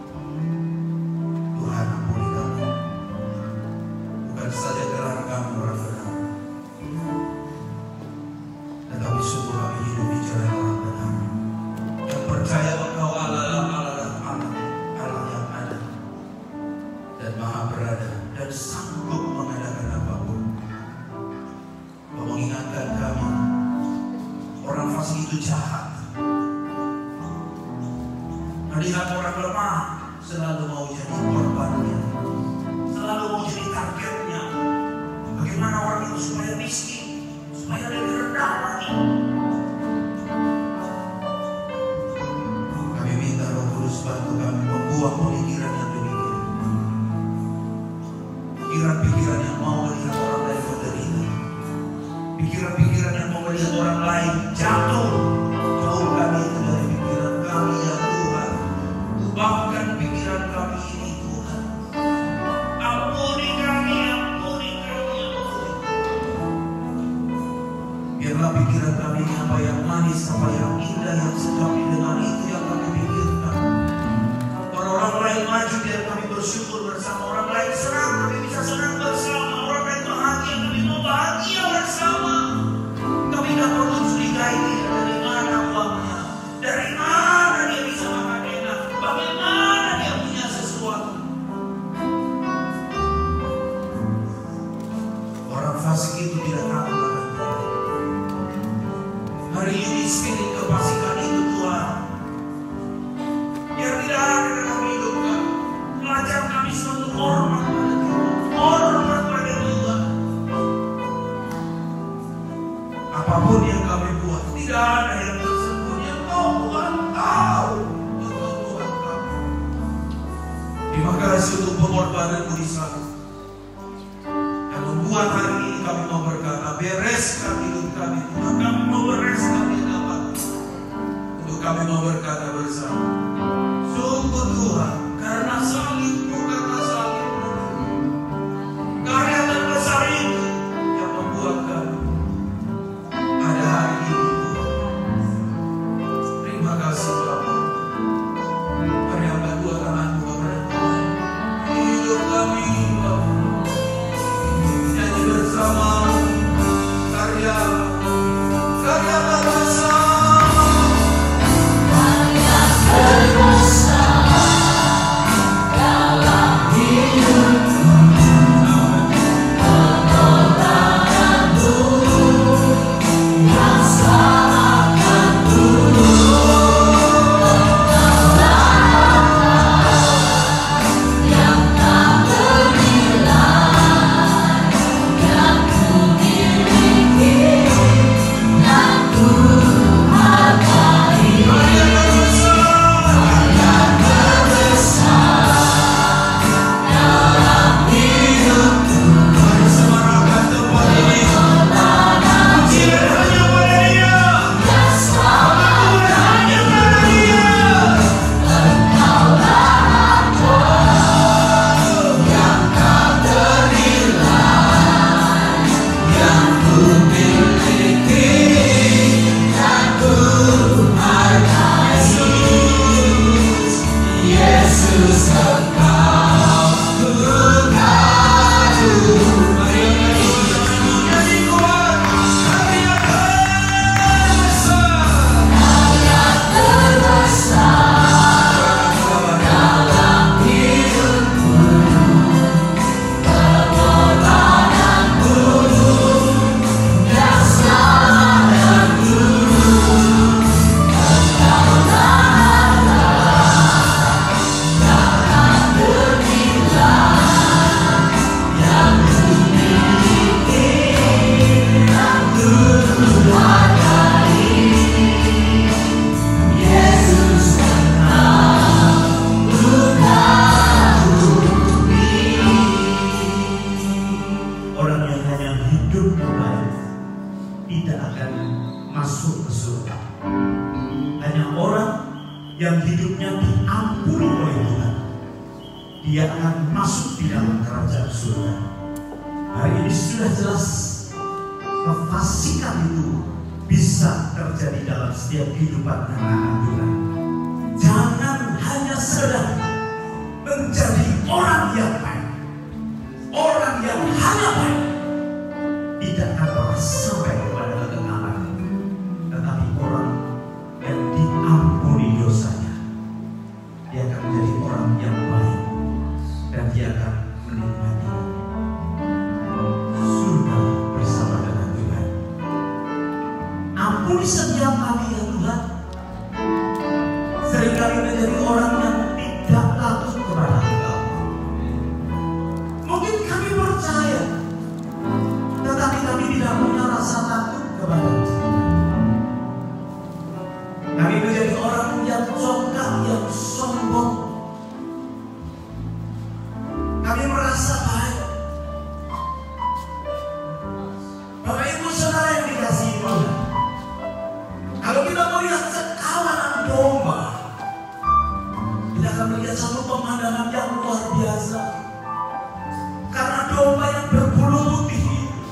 Speaker 1: Tuhan ampuni kami. Bukan saja gelar kami orang benar, tetapi sungguh kami hidup di jalan orang benar, yang percaya Engkau Allah Allah Allah Allah yang ada dan maha berada dan sanggup mengadakan apapun. Kau mengingatkan kami, orang fasik itu jahat, melihat orang lemah selalu mau jadi korbannya, selalu mau jadi targetnya. Bagaimana orang itu supaya miskin, supaya lebih rendah lagi. Kami minta Roh Kudus bantu kami membuang pemikiran yang demikian, pikiran-pikiran yang mau melihat orang lain menderita, pikiran-pikiran yang mau melihat orang lain jatuh. Jauh kami itu dari pikiran kami ya Tuhan. Ubahkan pikiran kami ini Tuhan. Ampuni kami, ampuni kami, ampuni. Biarlah pikiran kami ini apa yang manis, apa yang indah, yang sedap didengar itu yang kami pikirkan. Kalau orang lain maju, biar kami bersyukur bersama. Orang lain senang, kami bisa senang bersama. Orang lain bahagia, kami mau bahagia bersama. Kami tidak perlu curigai dia dari mana uangnya, dari mana dia bisa makan enak, bagaimana dia punya sesuatu. Orang fasik itu tidak takut akan Tuhan. Hari ini spirit kefasikan itu Tuhan, biar tidak ada dalam hidup kami. Pelajar kami selalu hormat pada Tuhan, hormat pada Tuhan. Apapun yang kami buat, tidak ada yang tersembunyi. Engkau Tuhan tahu, Engkau Tuhan tahu. Terima kasih untuk pengorbananmu di sana, yang membuat hari ini kami mau berkata, bereskan hidup kami Tuhan. Kami mau bereskan hidup kami, untuk kami mau berkata bersama, sungguh Tuhan, karena salibmu, karena salibmu, karya terbesar itu yang membuat kami ada hari ini Tuhan. Terima kasih Bapa. Mari angkat dua tanganmu kepada Tuhan. Hidup kami Bapa, nyanyi bersama karya karya terbesar. Karya terbesar dalam
Speaker 6: diampuni oleh Tuhan, dia akan masuk di dalam kerajaan surga. Hari ini sudah jelas kefasikan itu bisa terjadi dalam setiap kehidupan anak-anak Tuhan. Jangan hanya sekedar menjadi orang yang baik, orang yang hanya baik, tidak akan pernah sampai kepada kekekalan, tetapi orang yang diampuni dosanya, dia akan menjadi orang yang baik dan dia akan menikmati surga bersama dengan Tuhan. Ampuni setiap kami ya Tuhan. Seringkali menjadi orang yang tidak takut kepada Engkau. Mungkin kami percaya, tetapi kami tidak punya rasa takut kepada Tuhan. Kami menjadi orang yang congkak, yang sombong. Kami merasa baik. Bapak Ibu Saudara yang dikasihi Tuhan, kalau kita melihat sekawanan domba, kita akan melihat satu pemandangan yang luar biasa. Karena domba yang berbulu putih,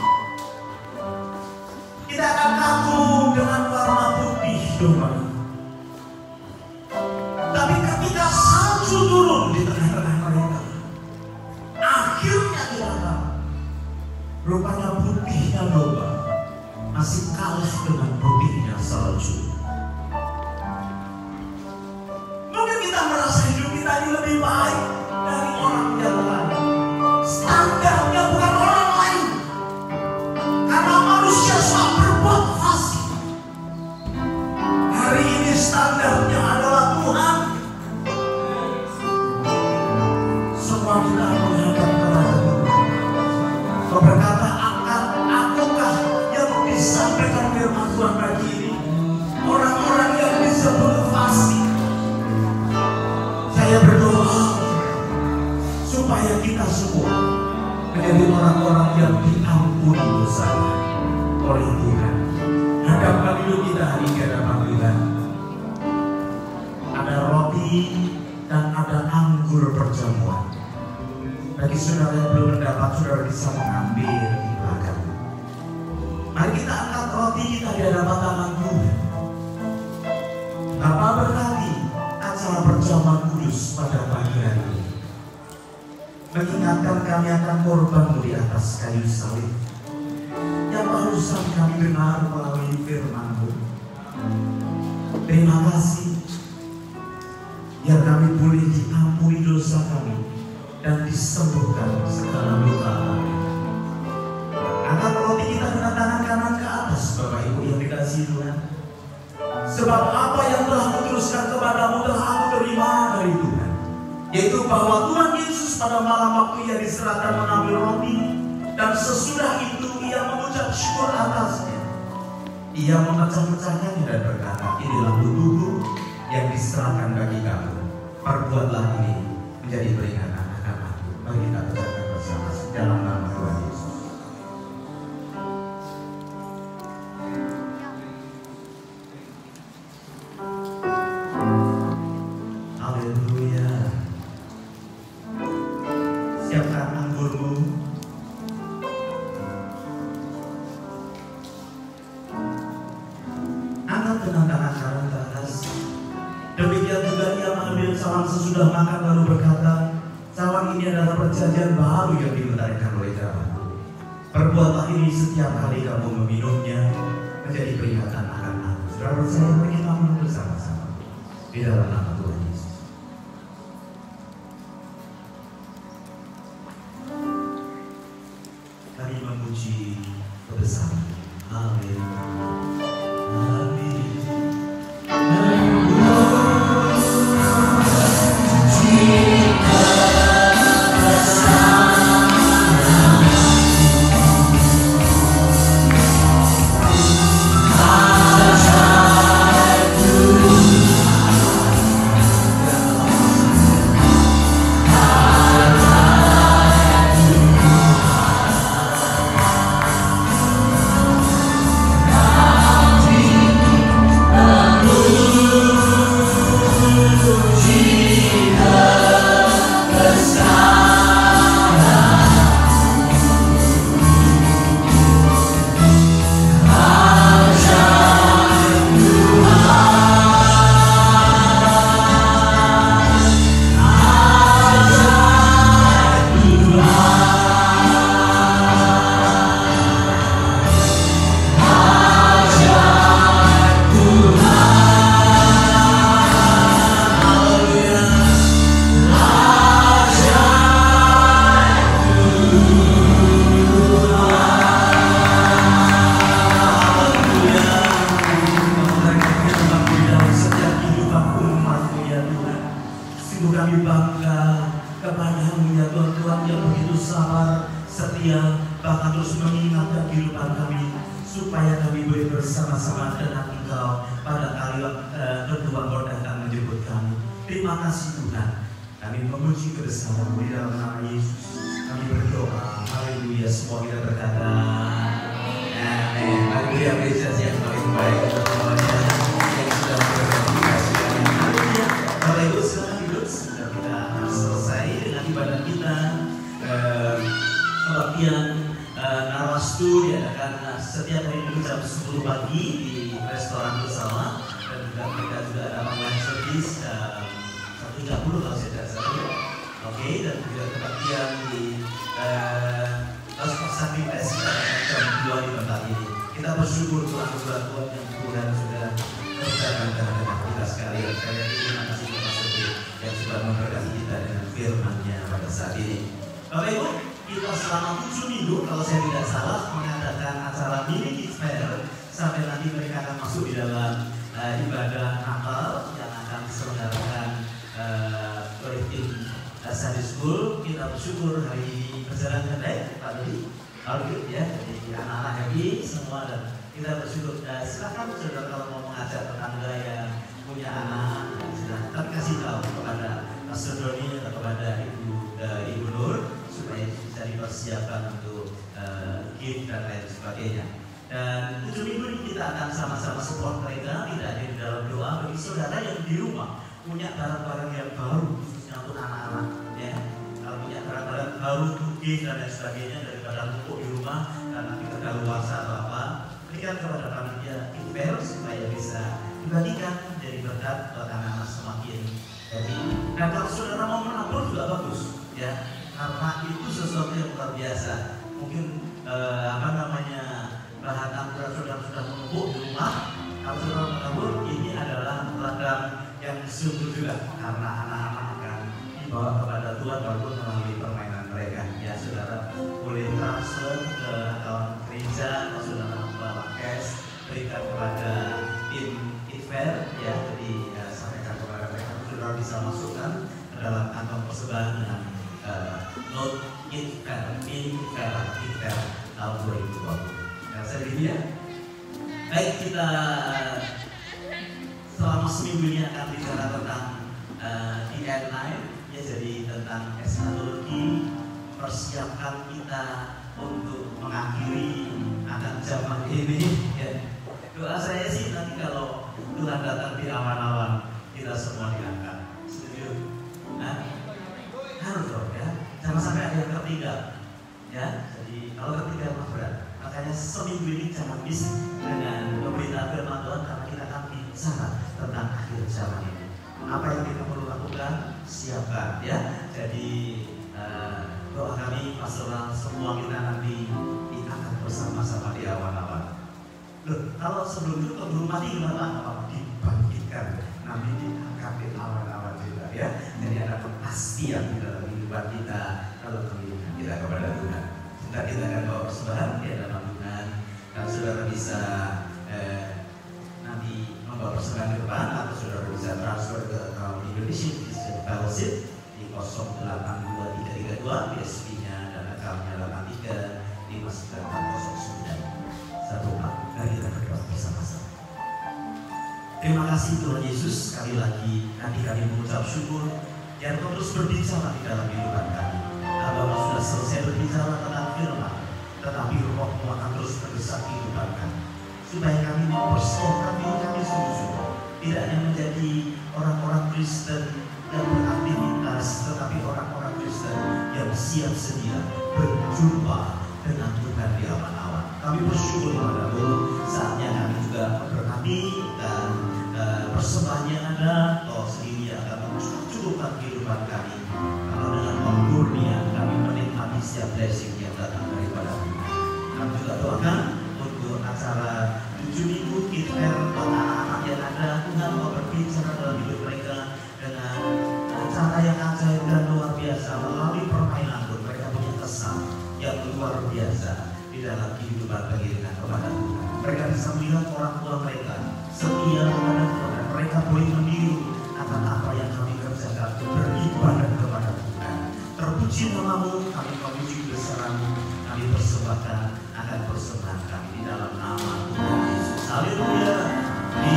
Speaker 6: kita akan kagum dengan warna putih domba. Tapi ketika salju turun di tengah-tengah mereka, akhirnya kita tahu, rupanya putihnya domba masih kalah dengan putihnya salju. Mungkin kita merasa hidup kita ini lebih baik dari orang yang lain. Standarnya bukan orang lain, karena manusia suka berbuat fasik. Hari ini standarnya adalah Tuhan. Semua kita menghadap kepada Tuhan. Kau berkata, akan akukah yang disampaikan firman Tuhan pagi ini? Orang-orang yang disebut fasik. Saya berdoa supaya kita semua menjadi orang-orang yang diampuni dosanya oleh Tuhan. Hadapkan hidup kita hari ini hadapan Tuhan. Ada roti dan ada anggur perjamuan. Bagi saudara yang belum mendapat, saudara bisa mengambil di belakang. Mari kita angkat roti kita di hadapan tangan Tuhan. Bapa berkati acara perjamuan kudus pada pagi hari ini, mengingatkan kami akan korban di atas kayu salib yang barusan kami dengar melalui firman-Mu. Terima kasih biar kami boleh diampuni dosa kami dan disembuhkan segala luka kami. Angkat roti kita dengan tangan kanan ke atas, Bapak Ibu yang dikasihi Tuhan. Sebab apa yang telah kuteruskan kepadamu telah aku terima dari Tuhan, yaitu bahwa Tuhan Yesus pada malam waktu ia diserahkan mengambil roti, dan sesudah itu ia mengucap syukur atasnya. Ia memecah-mecahkannya dan berkata, inilah tubuhku yang diserahkan bagi kamu. Perbuatlah ini menjadi peringatan akan aku. Mari kita ucapkan bersama dalam nama Tuhan Yesus. Haleluya. Siapkan anggurmu. Angkat dengan tangan kanan ke atas. Demikian juga ia mengambil cawan sesudah makan lalu berkata, cawan ini adalah perjanjian baru yang dibenarkan oleh darahku. Perbuatlah ini setiap kali kamu meminumnya menjadi peringatan akan aku. Saudara percaya, mari kita minum bersama-sama di dalam nama Tuhan Yesus. Kami memuji kebesaran. Haleluya. Sungguh kami bangga kepada-Mu ya Tuhan, Tuhan yang begitu sabar, setia, bahkan terus mengingatkan kehidupan kami supaya kami boleh bersama-sama dengan Engkau pada kali uh, kedua Engkau datang menjemput kami. Terima kasih Tuhan. Kami memuji kebesaran-Mu di dalam nama Yesus. Kami berdoa. Haleluya. Semua kita berkata amin. Haleluya. Apresiasi yang paling baik untuk semuanya yang sudah berpartisipasi. Haleluya. Bapak Ibu silakan duduk. Sudah kita selesai dengan ibadah kita. Uh, Kebaktian uh, Narwastu diadakan setiap hari Minggu jam sepuluh pagi di restoran bersama, dan juga kita juga ada online service uh, satu tiga puluh kalau saya tidak salah. Oke, dan juga kebaktian di Pastor Sakti P S jam dua di tempat ini. Kita bersyukur Tuhan kepada Tuhan yang Tuhan sudah kerjakan terhadap kita sekalian. Sekali lagi terima kasih kepada Sakti yang sudah memberkati kita dengan firman-Nya pada saat ini. Bapak Ibu, kita selama tujuh minggu kalau saya tidak salah mengadakan acara mini kids fair sampai nanti mereka akan masuk di dalam uh, ibadah Natal yang akan diselenggarakan uh, oleh tim uh, Sunday School. Kita bersyukur hari ini berjalan dengan baik, Pak Dodi, Alvin ya, jadi anak-anak happy semua, dan kita bersyukur. Uh, silakan saudara kalau mau mengajak tetangga yang punya anak, silakan kasih tahu kepada Pastor Doni atau kepada Ibu uh, Ibu Nur supaya bisa dipersiapkan untuk uh, gift dan lain sebagainya. Dan tujuh minggu ini kita akan sama-sama support mereka, tidak hanya di dalam doa bagi saudara yang di rumah punya barang-barang yang baru khususnya untuk anak-anak ya. Kalau punya barang-barang baru, gift dan lain sebagainya daripada tumpuk di rumah karena kita kedaluarsa atau apa, berikan kepada panitia Inver supaya bisa dibagikan jadi berkat buat anak-anak semakin happy. Dan kalau saudara mau menabur juga bagus ya, karena itu sesuatu yang luar biasa. Mungkin eh, apa namanya bahan anggaran saudara sudah menumpuk di rumah. Kalau saudara menabur, ini adalah ladang yang sungguh juga karena anak-anak akan dibawa kepada Tuhan walaupun melalui permainan mereka. Ya saudara boleh transfer ke akun gereja atau saudara membawa cash berikan kepada tim Inver ya. Jadi ya, sampaikan kepada mereka, saudara bisa masukkan ke dalam kantong persembahan dengan uh, note Inver, Inver, Inver tahun dua ribu dua puluh. Nah, saya begini ya. Baik, kita selama seminggu ini akan bicara tentang uh, D N I ya, jadi tentang eskatologi, persiapkan kita untuk mengakhiri akan zaman ini ya. Doa saya sih nanti kalau Tuhan datang di awan-awan kita semua diangkat. Setuju? Nah, harus dong ya, jangan sampai ada yang tertinggal ya. Jadi kalau tertinggal mah berat. Makanya seminggu ini jangan miss dengan pemberitaan firman Tuhan, karena kita akan bicara tentang akhir zaman ini. Apa yang kita perlu lakukan, siapkan ya. Jadi uh, doa kami pastoral semua kita nanti diangkat bersama-sama di awan-awan. Loh, kalau sebelum itu keburu mati gimana? Apa? Dibangkitkan, nanti diangkat di awan-awan juga ya. Jadi ada kepastian di dalam kehidupan kita kalau keberikan kita kepada Tuhan. Sebentar kita akan bawa persembahan di dalam Tuhan. Kalau saudara bisa eh, nanti membawa persembahan ke depan, atau saudara bisa transfer ke account Indonesia Christian Fellowship di nol delapan dua tiga tiga dua B S P-nya dan account-nya delapan tiga lima sembilan empat nol sembilan satu empat. Mari kita berdoa bersama-sama. Terima kasih Tuhan Yesus, sekali lagi nanti kami mengucap syukur yang Kau terus berbicara di dalam kehidupan kami. Hamba sudah selesai berbicara tentang firman, tetapi Roh-Mu akan terus mendesak kehidupan kami, supaya kami mempersiapkan diri kami sungguh-sungguh, tidak hanya menjadi orang-orang Kristen yang beraktivitas, tetapi orang-orang Kristen yang siap sedia berjumpa dengan Tuhan di awan-awan. Kami bersyukur kepada-Mu, saatnya kami juga memberkati dan uh, persembahan yang ada, Kau sendiri akan mencukupkan kehidupan kami. Karena dengan murnia kami menikmati setiap blessing yang datang daripada Tuhan. Kami juga doakan untuk acara tujuh minggu kita buat anak-anak yang ada, Tuhan mau berbicara dalam hidup mereka dengan cara yang ajaib dan luar biasa. Melalui permainan pun mereka punya kesan yang luar biasa di dalam kehidupan pengiringan kepada Tuhan. Mereka bisa melihat orang tua mereka setia kepada Tuhan, dan mereka boleh meniru akan apa yang kami kerjakan. memuji namamu, kami memuji besaramu, kami persembahkan akan persembahan kami di dalam nama Tuhan Yesus. Haleluya. Di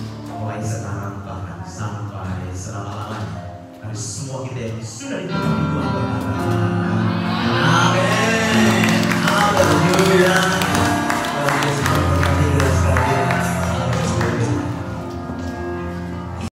Speaker 6: semua kita yang sudah dikatakan